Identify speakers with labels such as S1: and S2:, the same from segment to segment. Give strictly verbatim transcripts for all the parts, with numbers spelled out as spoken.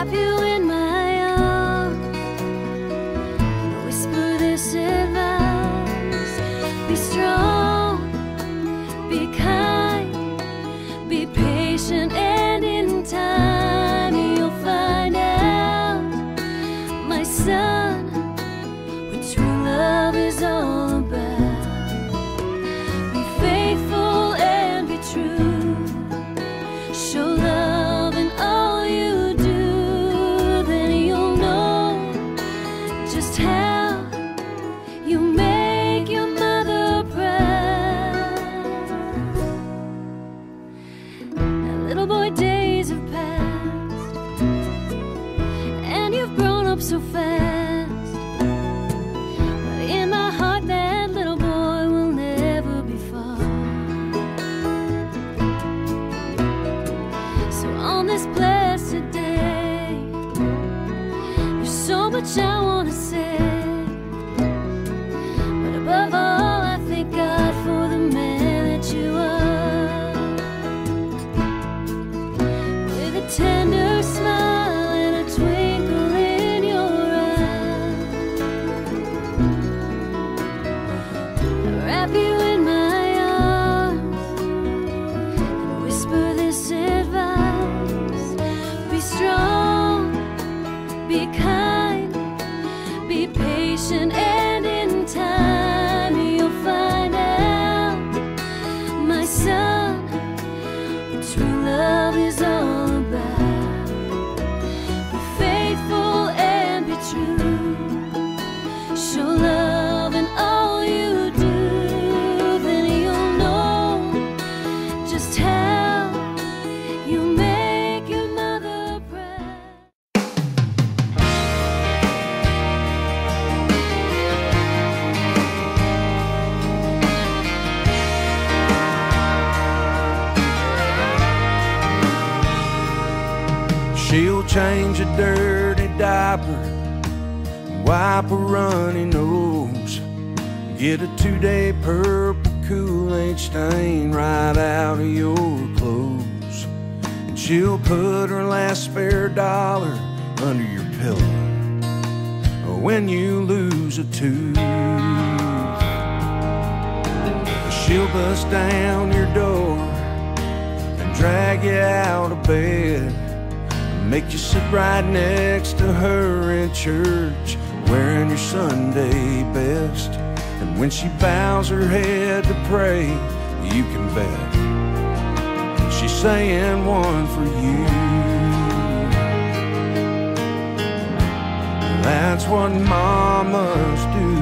S1: wrap you in my arms and whisper this advice: be strong, be kind, be patient, and in time you'll find out, my son, what true love is all about. Be faithful and be true. Show love in all you do, then you'll know just how you make your mother proud. Now, little boy, days have passed, and you've grown up so fast, but in my heart that little boy will never be far. So on this blessed day, there's so much I want to say, but above all I thank God for the man that you are. With a tender smile and a twinkle in your eye, I wrap you in my arms and whisper this advice: be strong, be kind, be patient, and in time you'll find out, my son, what true love is all about. Be faithful and be true. Show love in all you do, then you'll know just how you make your mother proud.
S2: She'll change a dirty diaper, wipe a runny nose, get a two-day purple Kool-Aid stain right out of your clothes. And she'll put her last spare dollar under your pillow when you lose a tooth. She'll bust down your door and drag you out of bed, make you sit right next to her in church, wearing your Sunday best. And when she bows her head to pray, you can bet she's saying one for you. That's what mamas do.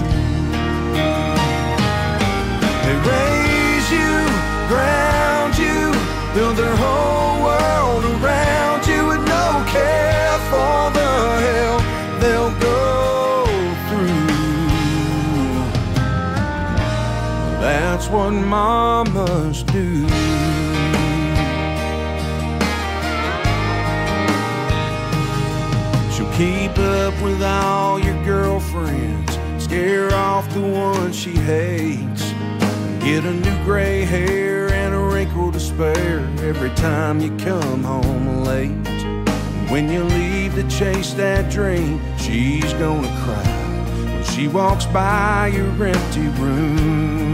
S2: They raise you, ground you, build their whole world around you with no care for the hell they'll go through. That's what mamas do. She'll keep up with all your girlfriends, scare off the one she hates, get a new gray hair and a wrinkle to spare every time you come home late. When you leave to chase that dream, she's gonna cry when she walks by your empty room.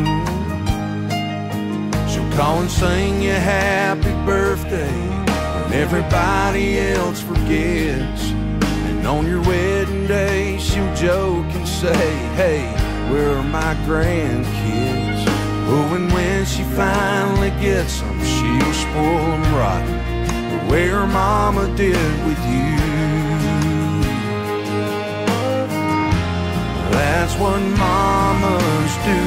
S2: She'll call and sing you happy birthday when everybody else forgets. And on your wedding day, she'll joke and say, hey, where are my grandkids? Oh, and when she finally gets them, she'll spoil them rotten the way her mama did with you. That's what mamas do.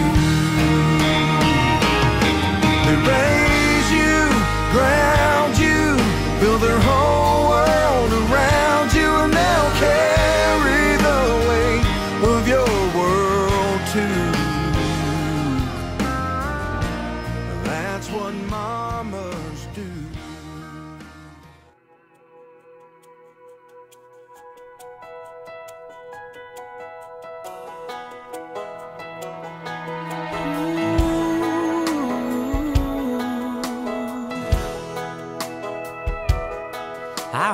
S2: They raise you, ground you, build their whole world around you, and they'll carry the weight of your world too. That's what mamas do.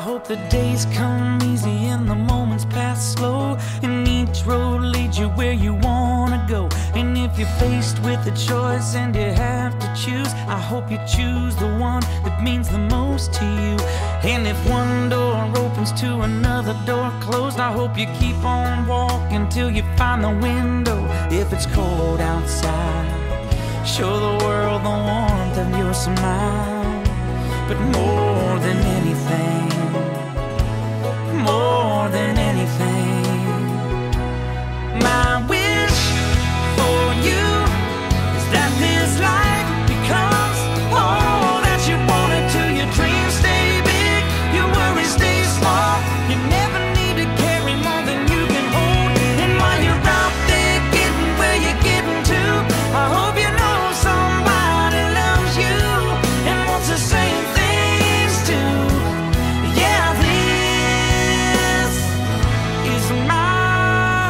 S3: hope the days come easy and the moments pass slow, and each road leads you where you wanna go. And if you're faced with a choice and you have to choose, I hope you choose the one that means the most to you. And if one door opens to another door closed, I hope you keep on walking till you find the window. If it's cold outside, show the world the warmth of your smile. But more than anything, more than anything, my wish for you is that this life becomes all that you want it to. Your dreams stay big, your worries stay small. You never need to carry more than you can hold. And while you're out there getting where you're getting to, I hope you know somebody loves you and wants the same things too. Yeah, this is my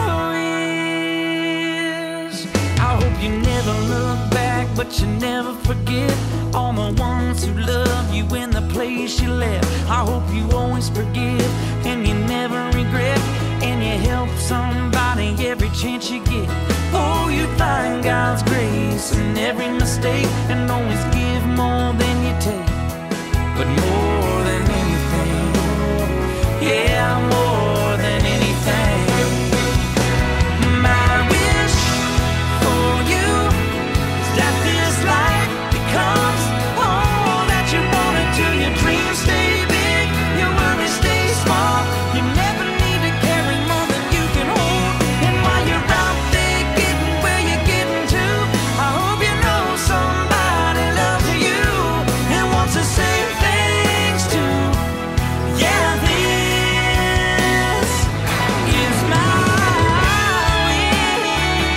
S3: wish. I hope you never look back, but you never forget all the ones who love you in the place you left. I hope you always forgive and you never regret, and you help somebody every chance you get. Oh, you find God's grace in every mistake, and always give more than you take. But more than anything, yeah, more than anything, my wish for you is that this life becomes all that you want it to. Your dreams stay big, your worries stay small. You never need to carry more than you can hold. And while you're out there getting where you're getting to, I hope you know somebody loves you and wants the same things too. Yeah, this is my wish.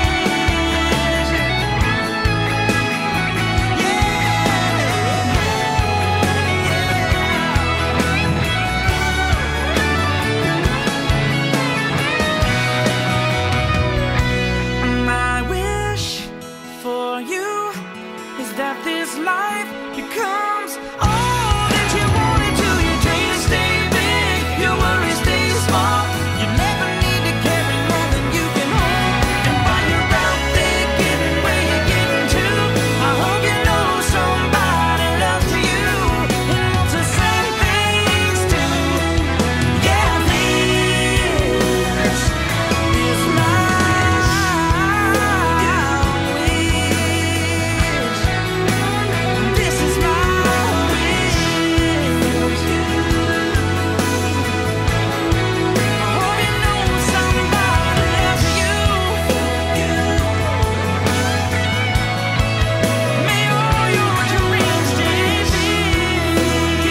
S3: My wish for you is that this life becomes all that you want it to. Your dreams stay big, your worries stay small. You never need to carry more than you can hold. And while you're out there getting where you're getting to, I hope you know somebody loves you and wants the same things too. Yeah, this is my wish. This is my wish. I hope you know somebody loves you. May all your dreams stay big.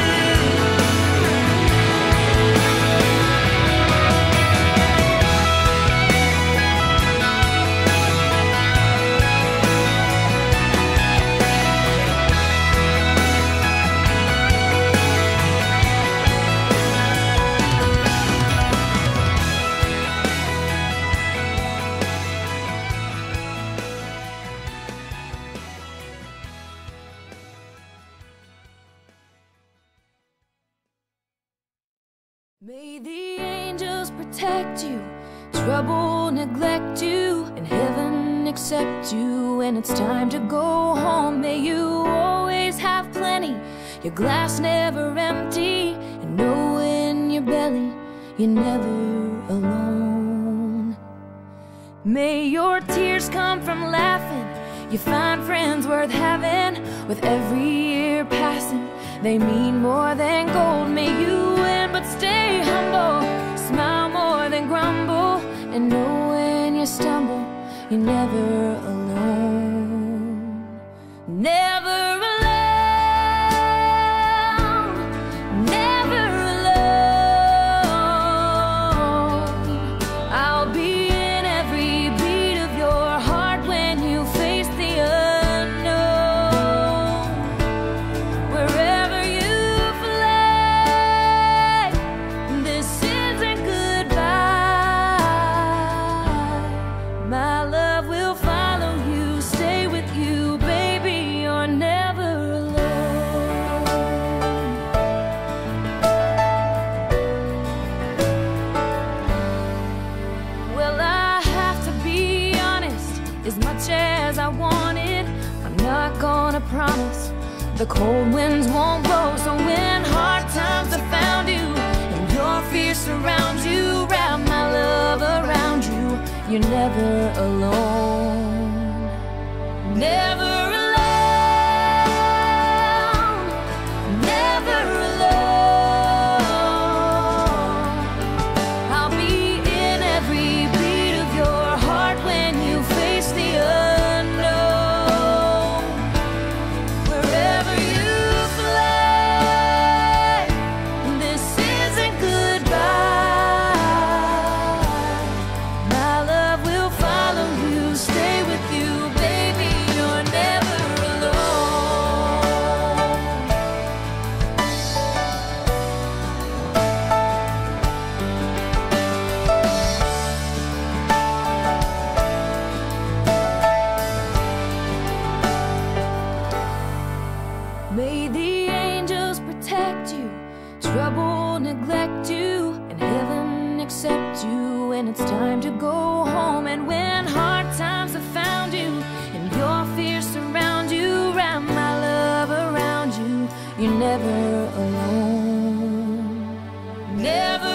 S1: May the angels protect you, trouble neglect you, and heaven accept you when it's time to go home. May you always have plenty, your glass never empty, and know in your belly you're never alone. May your tears come from laughing, you find friends worth having. With every year passing, they mean more than gold. May you win but stay humble, smile more than grumble, and know when you stumble, you're never alone. Never alone, never alone. I'll be in every beat of your heart when you face the unknown. Wherever you fly, this isn't goodbye. My love will follow promise the cold winds won't blow. So when hard times have found you and your fear surrounds you, wrap my love around you. You're never alone, never alone, never alone. I'll be in every beat of your heart when you face the unknown. Wherever you fly, this isn't goodbye. My love will follow you, stay with you, baby. You're never alone. May the angels protect you, trouble neglect you, and heaven accept you when it's time to go home. And when hard times have found you and your fears surround you, wrap my love around you. You're never alone, never